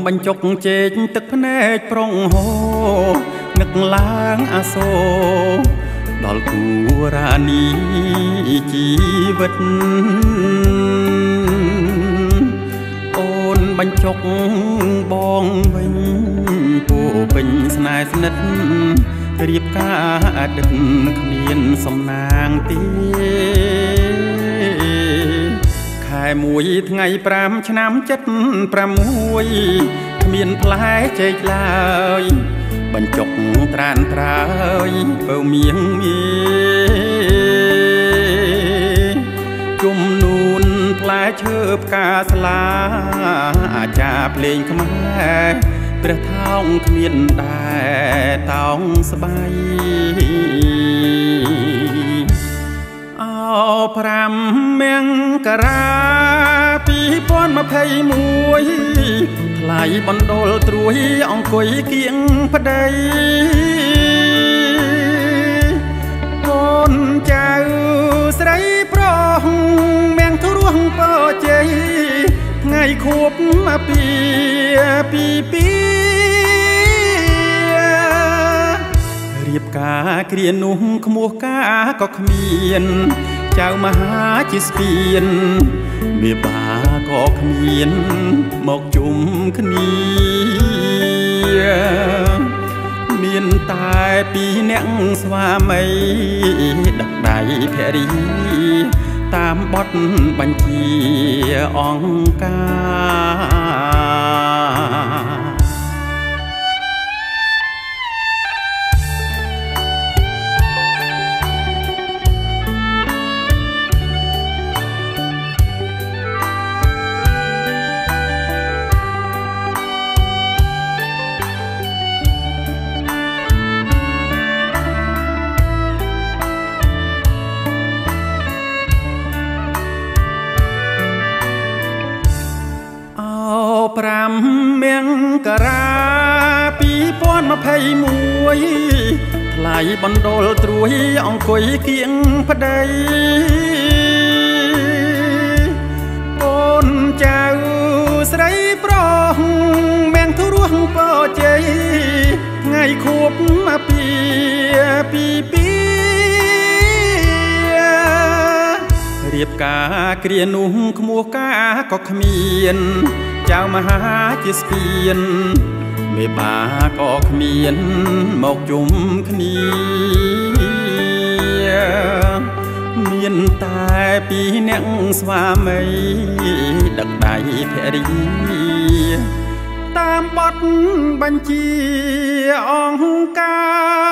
បញ្ចុកជែកទឹកភ្នែកប្រុងហូរនឹកឡើងអាសូរដល់គូរានីជីវិតអូនបញ្ចុកបងវិញពោពេញស្នេហ៍ស្និទ្ធរៀបការអតីតគ្មានសំណាងទេខែមួយថ្ងៃ5ឆ្នាំ76គ្មានផ្លែចេកឡើយបញ្ចុកត្រានត្រើយពៅមៀងមីជុំនូនផ្លែឈើផ្កាស្លាអាចារ្យភ្លេងខ្មែរព្រះថោងគ្មានដែរតោងស្បៃអោ5មករា2021ថ្លៃបណ្ដុលត្រួយអង្គុយគៀងប្តីកូនចៅស្រីប្រុសមៀងធ្រោះពរជ័យថ្ងៃខួបពីរៀបការគ្រានោះក្មោះការក៏គ្មានចៅមហាជាស្ពានមេបាក៏គ្មានមកជុំគ្នាមានតែពីរអ្នកស្វាមីដឹកដៃភរិយាតាមបទបញ្ជាអង្គការ5មករា2021ថ្លៃបណ្ដុលត្រួយអង្គុយគៀងប្តីកូនចៅស្រីប្រុសមៀងធ្រោះពរជ័យថ្ងៃខួបពីរៀបការគ្រានោះក្មោះការក៏គ្មានចៅមហាជាស្ពានមេបាក៏គ្មានមកជុំគ្នាមានតែពីរអ្នកស្វាមីដឹកដៃភរិយាតាមបទបញ្ជាអង្គការ